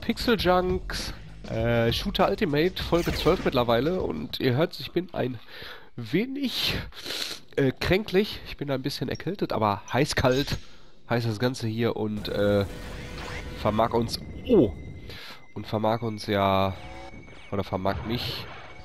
Pixel Junks, Shooter Ultimate, Folge 12 mittlerweile. Und ihr hört, ich bin ein wenig kränklich. Ich bin ein bisschen erkältet, aber heiß-kalt heißt das Ganze hier und vermag uns... Oh! Und vermag uns ja... Oder vermag mich...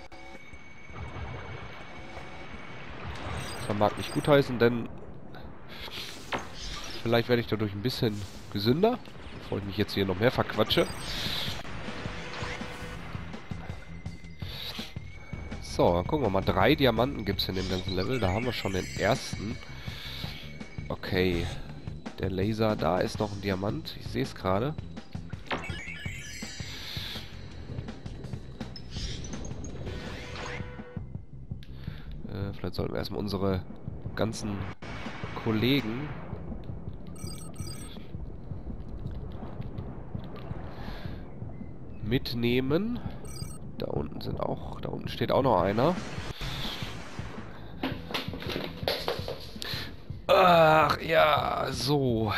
Vermag mich gutheißen, denn... Vielleicht werde ich dadurch ein bisschen gesünder, bevor ich mich jetzt hier noch mehr verquatsche. So, dann gucken wir mal. 3 Diamanten gibt es in dem ganzen Level. Da haben wir schon den ersten. Okay. Der Laser, da ist noch ein Diamant. Ich sehe es gerade. Vielleicht sollten wir erstmal unsere ganzen Kollegen mitnehmen. Da unten steht auch noch einer. Ach ja, so.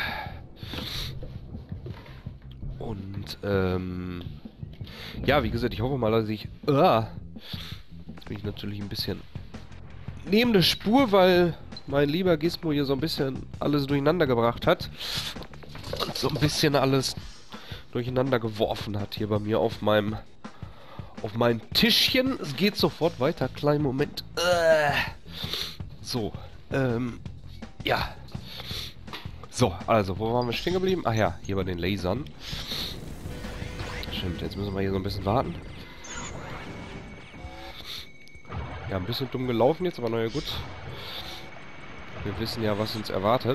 Und ja, wie gesagt, ich hoffe mal, dass ich jetzt bin ich natürlich ein bisschen neben der Spur, weil mein lieber Gizmo hier so ein bisschen alles durcheinander gebracht hat und so ein bisschen alles durcheinander geworfen hat hier bei mir auf meinem Tischchen. Es geht sofort weiter. Kleinen Moment. So. Ja. So, also, wo waren wir stehen geblieben? Ach ja, hier bei den Lasern. Stimmt, jetzt müssen wir hier so ein bisschen warten. Ja, ein bisschen dumm gelaufen jetzt, aber naja, gut. Wir wissen ja, was uns erwartet.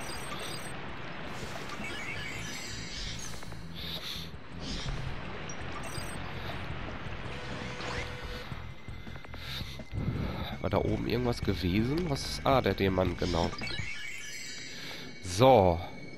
War da oben irgendwas gewesen? Was ist... Ah, der Diamant, genau. So.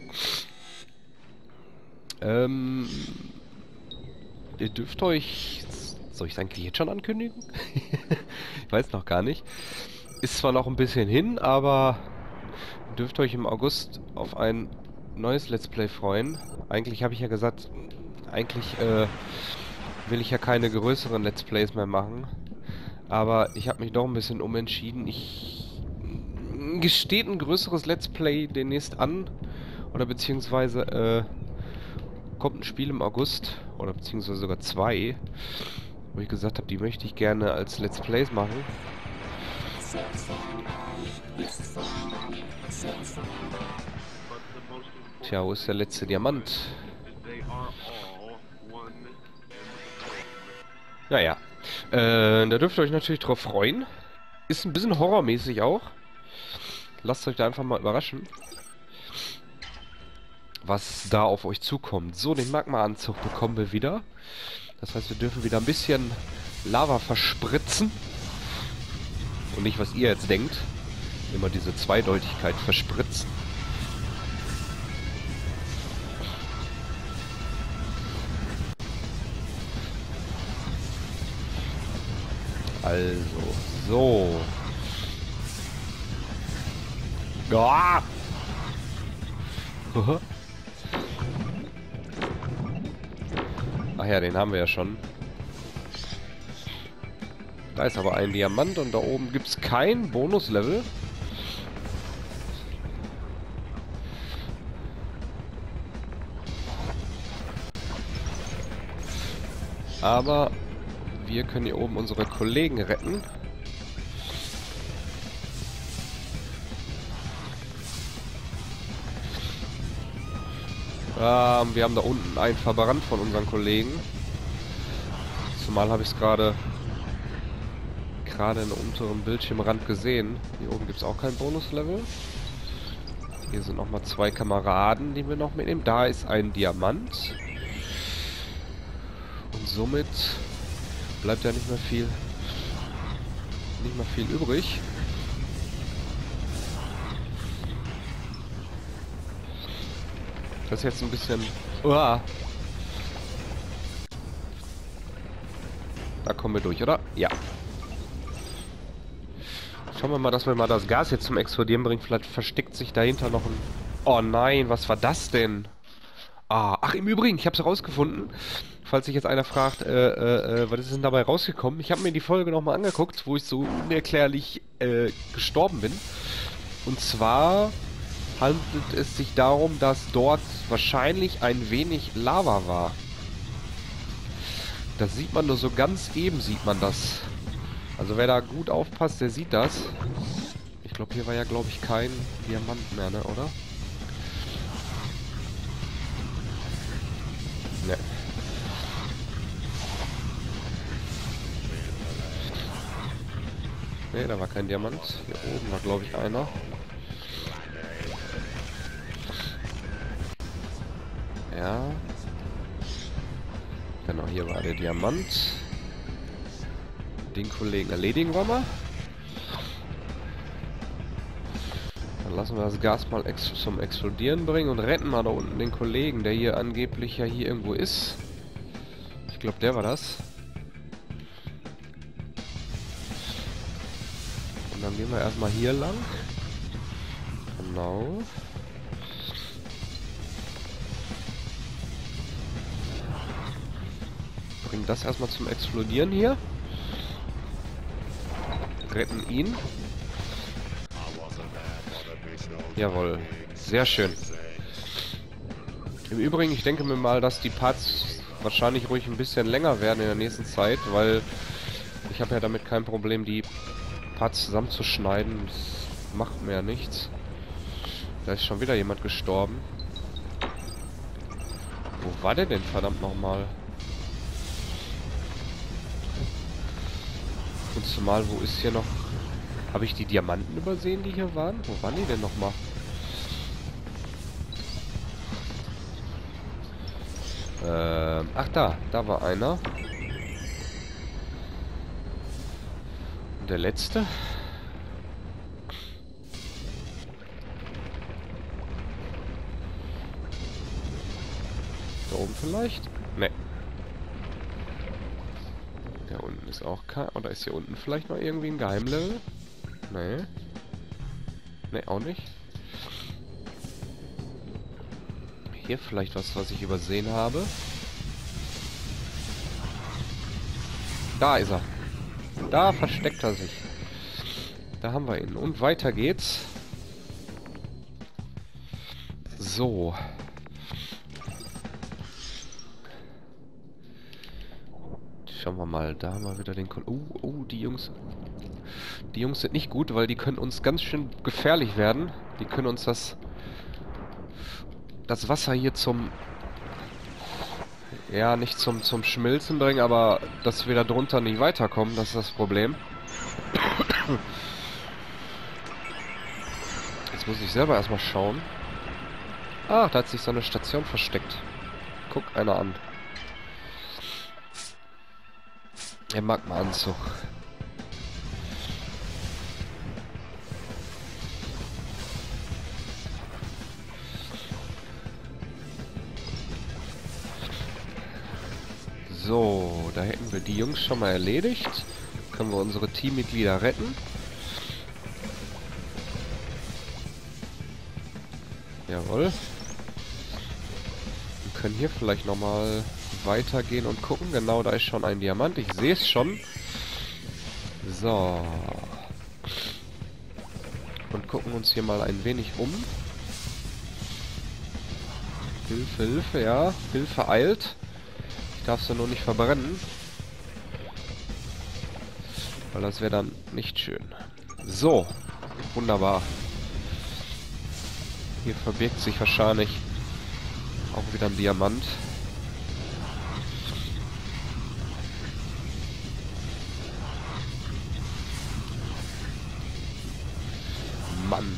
Ihr dürft euch... Soll ich es eigentlich jetzt schon ankündigen? Ich weiß noch gar nicht. Ist zwar noch ein bisschen hin, aber ihr dürft euch im August auf ein neues Let's Play freuen. Eigentlich habe ich ja gesagt, eigentlich will ich ja keine größeren Let's Plays mehr machen. Aber ich habe mich doch ein bisschen umentschieden. Steht ein größeres Let's Play demnächst an. Oder beziehungsweise kommt ein Spiel im August. Oder beziehungsweise sogar 2. Wo ich gesagt habe, die möchte ich gerne als Let's Plays machen. Tja, wo ist der letzte Diamant? Naja. Da dürft ihr euch natürlich drauf freuen. Ist ein bisschen horrormäßig auch. Lasst euch da einfach mal überraschen, was da auf euch zukommt. So, den Magma-Anzug bekommen wir wieder. Das heißt, wir dürfen wieder ein bisschen Lava verspritzen. Und nicht, was ihr jetzt denkt. Immer diese Zweideutigkeit verspritzen. Also, so. Ah! Ach ja, den haben wir ja schon. Da ist aber ein Diamant und da oben gibt es kein Bonuslevel. Aber wir können hier oben unsere Kollegen retten. Wir haben da unten einen verbrannt von unseren Kollegen. Zumal habe ich es gerade im unteren Bildschirmrand gesehen. Hier oben gibt es auch kein Bonuslevel. Hier sind nochmal 2 Kameraden, die wir noch mitnehmen. Da ist ein Diamant. Und somit bleibt ja nicht mehr viel übrig. Das ist jetzt ein bisschen... Uah. Da kommen wir durch, oder? Ja. Schauen wir mal, dass wir mal das Gas jetzt zum Explodieren bringen. Vielleicht versteckt sich dahinter noch ein... Oh nein, was war das denn? Ah, ach, im Übrigen, ich habe es herausgefunden. Falls sich jetzt einer fragt, was ist denn dabei rausgekommen? Ich habe mir die Folge nochmal angeguckt, wo ich so unerklärlich gestorben bin. Und zwar handelt es sich darum, dass dort wahrscheinlich ein wenig Lava war. Das sieht man nur so ganz eben, sieht man das. Also wer da gut aufpasst, der sieht das. Ich glaube, hier war ja, glaube ich, kein Diamant mehr, ne, oder? Ne. Ne, da war kein Diamant. Hier oben war, glaube ich, einer. Ja. Genau, hier war der Diamant. Den Kollegen erledigen wir mal. Dann lassen wir das Gas mal zum Explodieren bringen und retten mal da unten den Kollegen, der hier angeblich ja hier irgendwo ist. Ich glaube, der war das. Und dann gehen wir erstmal hier lang. Genau. Bringen das erstmal zum Explodieren hier. Retten ihn. Jawohl. Sehr schön. Im Übrigen, ich denke mir mal, dass die Parts wahrscheinlich ruhig ein bisschen länger werden in der nächsten Zeit, weil ich habe ja damit kein Problem, die Parts zusammenzuschneiden. Das macht mir ja nichts. Da ist schon wieder jemand gestorben. Wo war der denn verdammt nochmal? Und zumal, wo ist hier noch... Habe ich die Diamanten übersehen, die hier waren? Wo waren die denn nochmal? Ach da war einer. Und der letzte? Da oben vielleicht? Ne. Da unten ist auch kein... Oder ist hier unten vielleicht noch irgendwie ein Geheimlevel? Ne. Ne, auch nicht. Hier vielleicht was ich übersehen habe. Da ist er. Da versteckt er sich. Da haben wir ihn. Und weiter geht's. So. Schauen wir mal. Da haben wir wieder den... die Jungs... Die Jungs sind nicht gut, weil die können uns ganz schön gefährlich werden. Die können uns das Wasser hier zum... Ja, nicht zum Schmilzen bringen, aber dass wir da drunter nicht weiterkommen, das ist das Problem. Jetzt muss ich selber erstmal schauen. Ah, da hat sich so eine Station versteckt. Guck einer an. Der Magma-Anzug. So, da hätten wir die Jungs schon mal erledigt. Können wir unsere Teammitglieder retten. Jawohl. Wir können hier vielleicht nochmal weitergehen und gucken. Genau, da ist schon ein Diamant. Ich sehe es schon. So. Und gucken uns hier mal ein wenig um. Hilfe, Hilfe, ja. Hilfe eilt. Ich darf sie nur nicht verbrennen. Weil das wäre dann nicht schön. So. Wunderbar. Hier verbirgt sich wahrscheinlich auch wieder ein Diamant. Mann.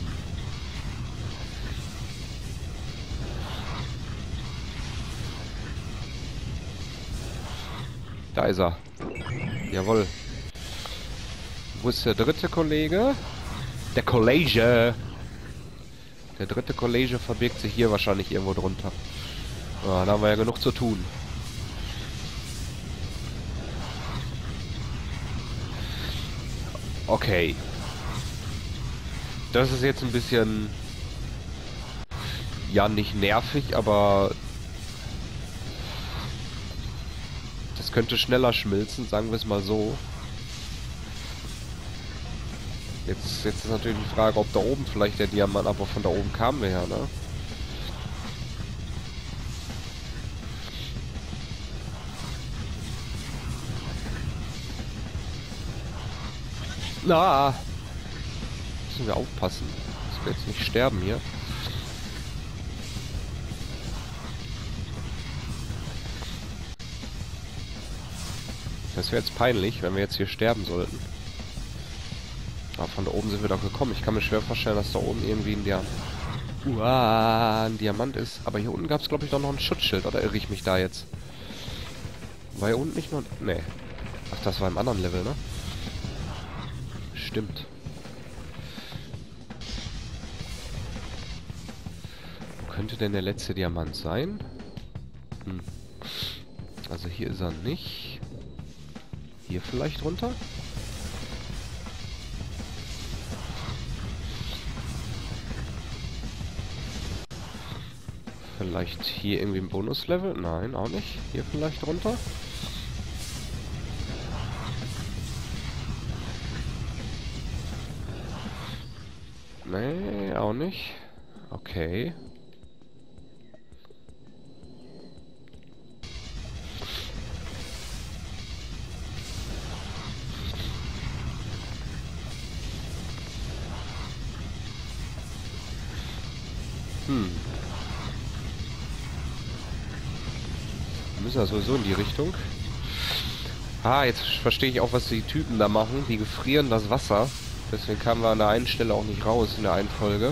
Da ist er. Jawohl. Wo ist der dritte Kollege? Der Kollege. Der dritte Kollege verbirgt sich hier wahrscheinlich irgendwo drunter. Ah, da haben wir ja genug zu tun. Okay. Das ist jetzt ein bisschen... Ja, nicht nervig, aber Es könnte schneller schmilzen, sagen wir es mal so. Jetzt ist natürlich die Frage, ob da oben vielleicht der Diamant, aber von da oben kamen wir ja, ne? Na! Müssen wir aufpassen, dass wir jetzt nicht sterben hier. Das wäre jetzt peinlich, wenn wir jetzt hier sterben sollten. Aber von da oben sind wir doch gekommen. Ich kann mir schwer vorstellen, dass da oben irgendwie ein Diamant ist. Aber hier unten gab es, glaube ich, doch noch ein Schutzschild. Oder irre ich mich da jetzt? War hier unten nicht nur... Nee. Ach, das war im anderen Level, ne? Stimmt. Wo könnte denn der letzte Diamant sein? Hm. Also hier ist er nicht. Hier vielleicht runter? Vielleicht hier irgendwie ein Bonuslevel? Nein, auch nicht. Hier vielleicht runter? Nee, auch nicht. Okay. Wir müssen ja sowieso in die Richtung. Ah, jetzt verstehe ich auch, was die Typen da machen. Die gefrieren das Wasser. Deswegen kamen wir an der einen Stelle auch nicht raus in der einen Folge.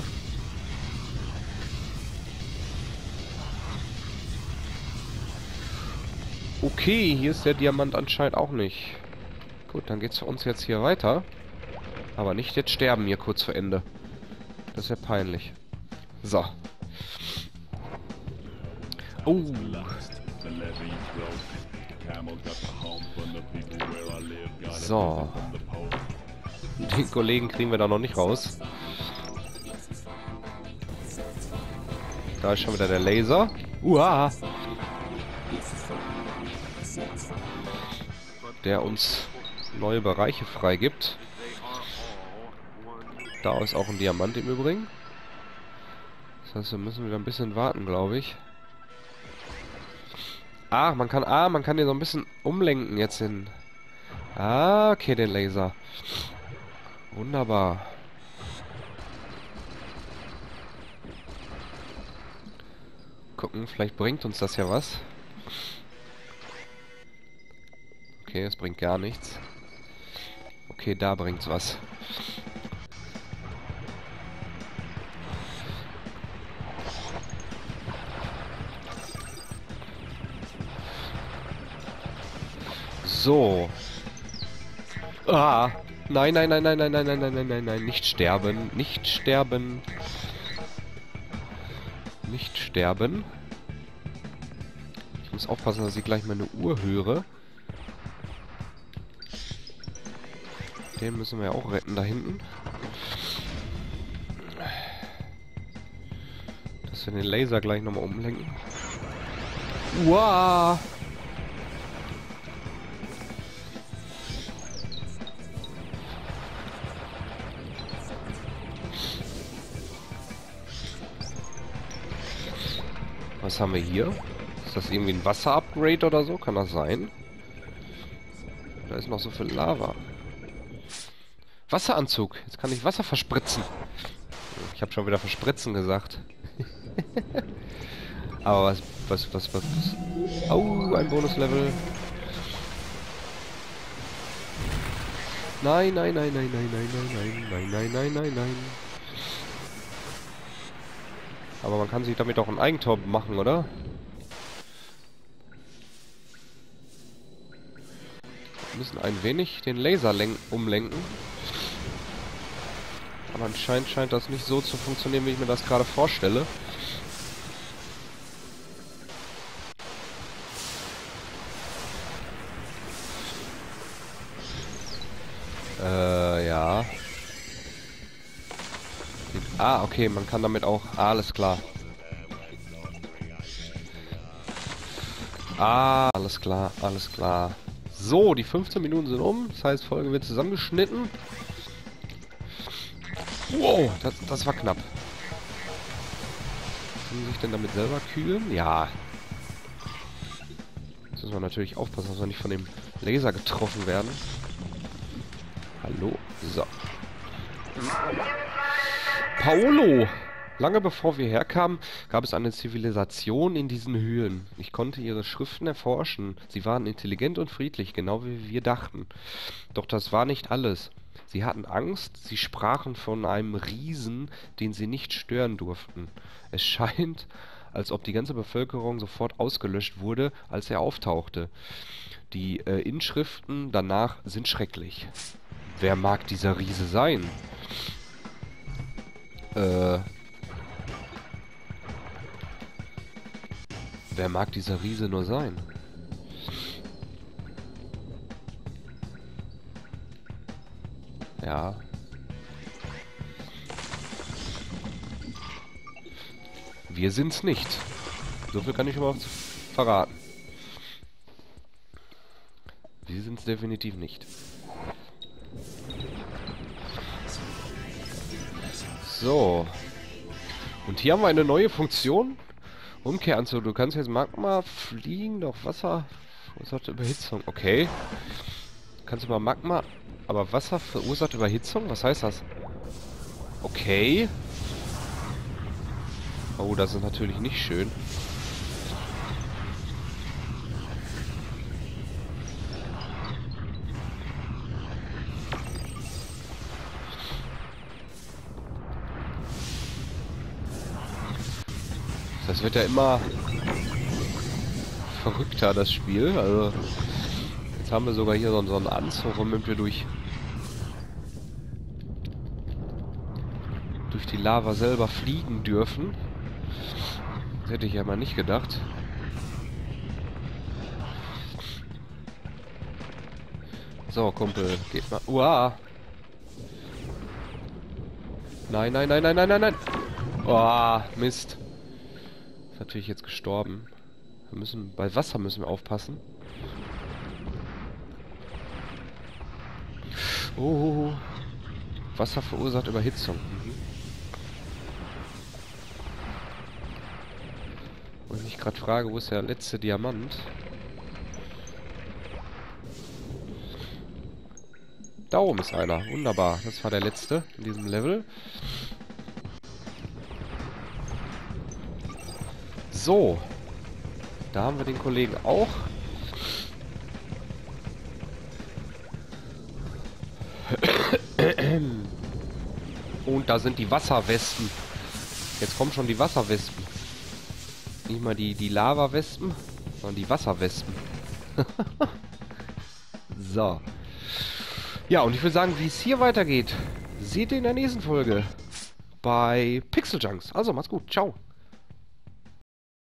Okay, hier ist der Diamant anscheinend auch nicht. Gut, dann geht's für uns jetzt hier weiter. Aber nicht jetzt sterben hier kurz vor Ende. Das ist ja peinlich. So. Oh. So. Den Kollegen kriegen wir da noch nicht raus. Da ist schon wieder der Laser. Uah. Der uns neue Bereiche freigibt. Da ist auch ein Diamant im Übrigen. Das heißt, wir müssen wieder ein bisschen warten, glaube ich. Man kann den so ein bisschen umlenken jetzt in... okay, den Laser. Wunderbar. Gucken, vielleicht bringt uns das ja was. Okay, es bringt gar nichts. Okay, da bringt's was. So. Nein, nein, nein, nein, nein, nein, nein, nein, nein, nein, nein, nicht sterben, nicht sterben. Nicht sterben. Ich muss aufpassen, dass ich gleich meine Uhr höre. Den müssen wir ja auch retten da hinten. Dass wir den Laser gleich nochmal umlenken. Wow! Was haben wir hier? Ist das irgendwie ein Wasser-Upgrade oder so? Kann das sein? Da ist noch so viel Lava. Wasseranzug. Jetzt kann ich Wasser verspritzen. Ich habe schon wieder verspritzen gesagt. Aber was... Oh, ein Bonuslevel. Nein, nein, nein, nein, nein, nein, nein, nein, nein, nein, nein, nein. Aber man kann sich damit auch ein Eigentor machen, oder? Wir müssen ein wenig den Laser umlenken. Aber anscheinend scheint das nicht so zu funktionieren, wie ich mir das gerade vorstelle. Ja. Okay, man kann damit auch... alles klar. Ah, alles klar, alles klar. So, die 15 Minuten sind um. Das heißt, Folge wird zusammengeschnitten. Wow, das war knapp. Können Sie sich denn damit selber kühlen? Ja. Jetzt müssen wir natürlich aufpassen, dass wir nicht von dem Laser getroffen werden. Hallo? So. Paolo! Lange bevor wir herkamen, gab es eine Zivilisation in diesen Höhlen. Ich konnte ihre Schriften erforschen. Sie waren intelligent und friedlich, genau wie wir dachten. Doch das war nicht alles. Sie hatten Angst, sie sprachen von einem Riesen, den sie nicht stören durften. Es scheint, als ob die ganze Bevölkerung sofort ausgelöscht wurde, als er auftauchte. Die Inschriften danach sind schrecklich. Wer mag dieser Riese sein? Wer mag dieser Riese nur sein? Ja. Wir sind's nicht. So viel kann ich schon mal verraten. Wir sind's definitiv nicht. So. Und hier haben wir eine neue Funktion. Umkehr anzug. Du kannst jetzt Magma fliegen, doch Wasser verursacht Überhitzung. Okay. Kannst du mal Magma, aber Wasser verursacht Überhitzung? Was heißt das? Okay. Oh, das ist natürlich nicht schön. Das wird ja immer verrückter, das Spiel. Also, jetzt haben wir sogar hier so einen Anzug, womit wir durch die Lava selber fliegen dürfen. Das hätte ich ja mal nicht gedacht. So, Kumpel, geht mal. Uah! Nein, nein, nein, nein, nein, nein, nein! Oh, Mist. Ist natürlich jetzt gestorben. Bei Wasser müssen wir aufpassen. Oh. Wasser verursacht Überhitzung. Und ich mich gerade frage, wo ist der letzte Diamant? Da oben ist einer. Wunderbar. Das war der letzte in diesem Level. So. Da haben wir den Kollegen auch. Und da sind die Wasserwespen. Jetzt kommen schon die Wasserwespen. Nicht mal die Lava-Wespen, sondern die Wasserwespen. So. Ja, und ich würde sagen, wie es hier weitergeht, seht ihr in der nächsten Folge bei Pixel Junks. Also, macht's gut. Ciao.